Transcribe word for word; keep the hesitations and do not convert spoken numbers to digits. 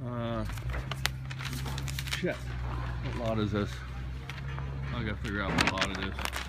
Uh, shit. What lot is this? I gotta figure out what lot it is.